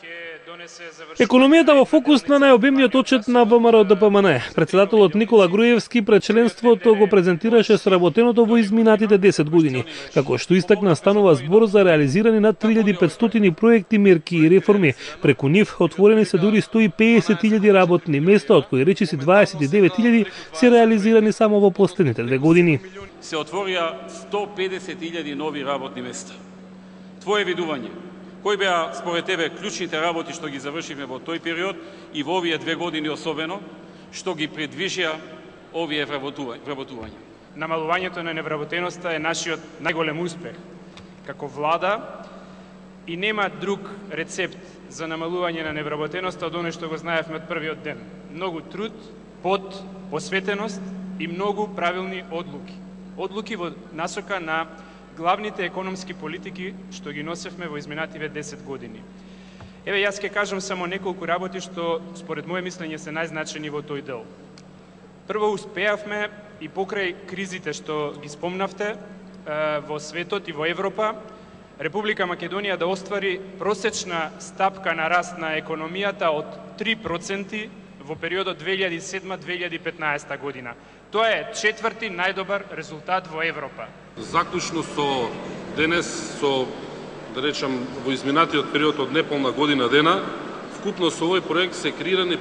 Економијата во фокус на најобемниот отчет на ВМРО-ДПМН. Председателот Никола Груевски пред членството го презентираше сработеното во изминатите 10 години, како што истакна станува збор за реализирани над 3500 проекти, мерки и реформи. Преку нив отворени се дури 150.000 работни места, од кои речиси 29.000 се реализирани само во последните 2 години. Се отворија 150.000 нови работни места. Твое видување, кои беа според тебе клучните работи што ги завршивме во тој период и во овие 2 години особено, што ги предвижија овие вработувања? Намалувањето на невработеноста е нашиот најголем успех како влада и нема друг рецепт за намалување на невработеноста од оно што го знаевме од првиот ден. Многу труд, посветеност и многу правилни одлуки. Одлуки во насока на главните економски политики што ги носевме во изминативе 10 години. Еве, јас ќе кажам само неколку работи што според моје мислење се најзначени во тој дел. Прво, успеавме и покрај кризите што ги спомнавте во светот и во Европа, Република Македонија да оствари просечна стапка на раст на економијата од 3% во периодот 2007-2015 година. Тоа е четврти најдобар резултат во Европа. Заклучно со денес, да речам, во изминатиот период од неполна година дена, вкупно со овој проект се креирани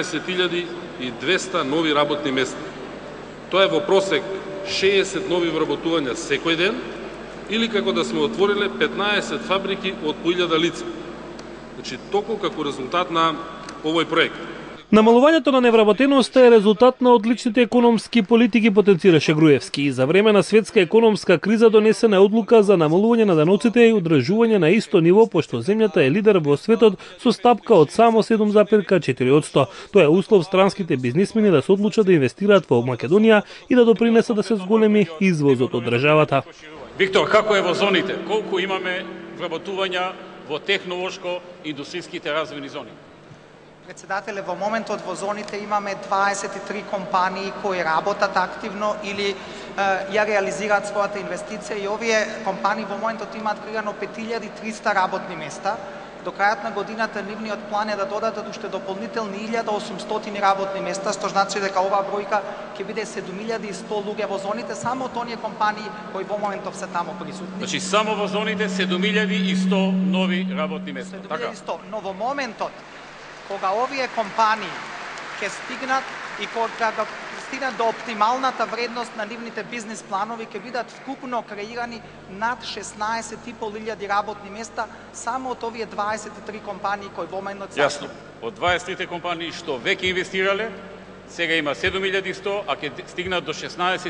15.200 нови работни места. Тоа е во просек 60 нови вработувања секој ден, или како да сме отвориле 15 фабрики од по 1000 лица. Значи, токму како резултат на овој проект. Намалувањето на невработеноста е резултат на одличните економски политики, потенцираше Груевски. И за време на светска економска криза донесена одлука за намалување на даноците и одржување на исто ниво, пошто земјата е лидер во светот со стапка од само 7,4%. Тоа е услов странските бизнисмени да се одлучат да инвестираат во Македонија и да допринесат да се зголеми извозот од државата. Виктор, како е во зоните? Колку имаме вработувања во технолошко-индустријските развојни зони? Председателе, во моментот во зоните имаме 23 компании кои работат активно или ја реализираат својата инвестиција и овие компании во моментот имаат креирано 5300 работни места. До крајот на годината нивниот план е да додадат уште дополнителни 1800 работни места, што значи дека оваа бројка ќе биде 7100 луѓе во зоните, само од оние компании кои во моментов се таму присутни. Значи само во зоните 7100 нови работни места. 7100, но во моментот кога овие компании ќе стигнат и кога стигнат до оптималната вредност на нивните бизнис планови, ќе бидат вкупно креирани над 16.500 работни места само од овие 23 компании кои во моментот се. Јасно. Од 23 компании што веќе инвестирале, сега има 7100, а ќе стигнат до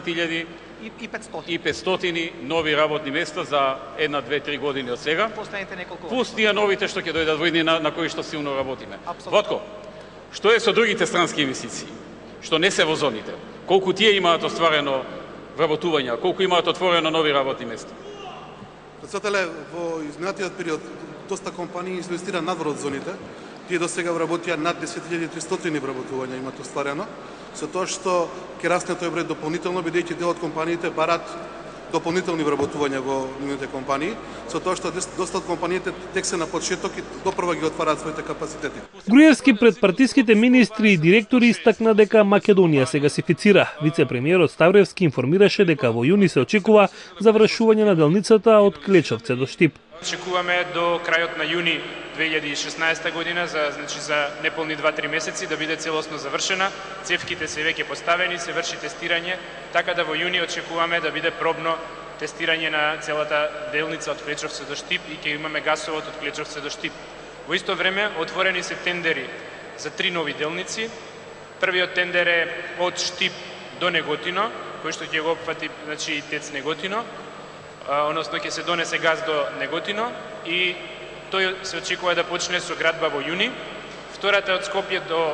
16.500 нови работни места за 1, 2, 3 години од сега. Последните неколку години. Плюс тие новите што ќе дојдат во идни на кои што силно работиме. Вотко, што е со другите странски инвестиции? Што не се во зоните? Колку тие имаат остварено вработувања? Колку имаат отворено нови работни места? Председателе, во изминатиот период доста компании инвестира надвор од зоните. Тие до сега вработија над 10.300 вработувања имаат остварено, со тоа што ќе расне тој број дополнително, бидејќи дел од компаниите барат дополнителни вработувања во нивните компании, со тоа што доста од компаниите тек се на почеток и допрва ги отвараат своите капацитети. Груевски пред партиските министри и директори истакна дека Македонија се гасифицира. Вице-премиерот Ставревски информираше дека во јуни се очекува завршување на делницата од Клечовце до Штип. Очекуваме до крајот на јуни 2016 година, за неполни 2-3 месеци да биде целосно завршена. Цевките се веќе поставени, се врши тестирање, така да во јуни очекуваме да биде пробно тестирање на целата делница од Клечовце до Штип и ќе имаме гасовод од Клечовце до Штип. Во исто време отворени се тендери за 3 нови делници. Првиот тендер е од Штип до Неготино, кој што ќе го опфати, значи, ТЕЦ Неготино, односно ќе се донесе газ до Неготино и тој се очекува да почне со градба во јуни. Втората од Скопје до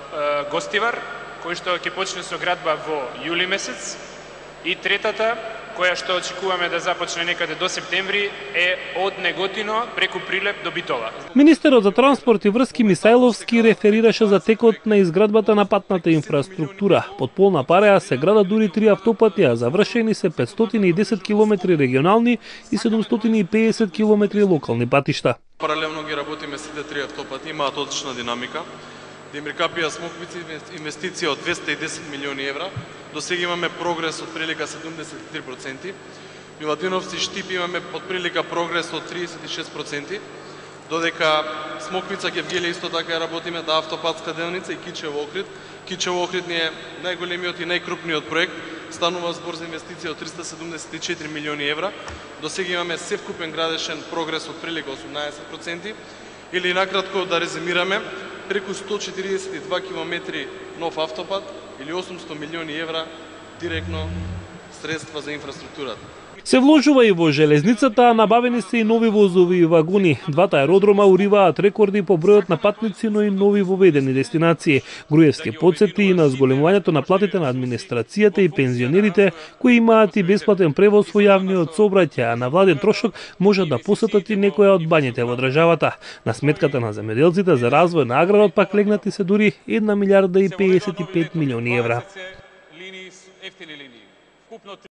Гостивар, кој што ќе почне со градба во јули месец. И третата која што очекуваме да започне некаде до септември, е од Неготино преку Прилеп до Битола. Министерот за транспорт и врски Мисајловски реферираше за текот на изградбата на патната инфраструктура. Под полна пареа се градат дури 3 автопати, а завршени се 510 километри регионални и 750 километри локални патишта. Паралелно ги работиме сите 3 автопати, имаат одлична динамика. Демир Капија Смоквици инвестиција од 210 милиони евра. До сега имаме прогрес од прилика 73%. Милатиновци Штип имаме од прилика прогрес од 36%. Додека Смоквица Гевгелија исто така работиме да автопатска делница и Кичево Охрид. Кичево Охрид ни е најголемиот и најкрупниот проект. Станува збор за инвестиција од 374 милиони евра. До сега имаме севкупен градешен прогрес од прилика 18%. Или накратко да резимираме, преку 142 километри нов автопат или 800 милиони евра директно средства за инфраструктурата. Се вложува и во железницата, а набавени се и нови возови и вагони. Двата аеродрома уриваат рекорди по бројот на патници, но и нови воведени дестинации. Груевски потсети и на зголемувањето на платите на администрацијата и пензионерите, кои имаат и бесплатен превоз во јавниот сообраќај, а на владен трошок можат да посетат и некоја од бањите во државата. На сметката на земјоделците за развој на аграрот пак легнати се дури 1 милиарда и 55 милиони евра.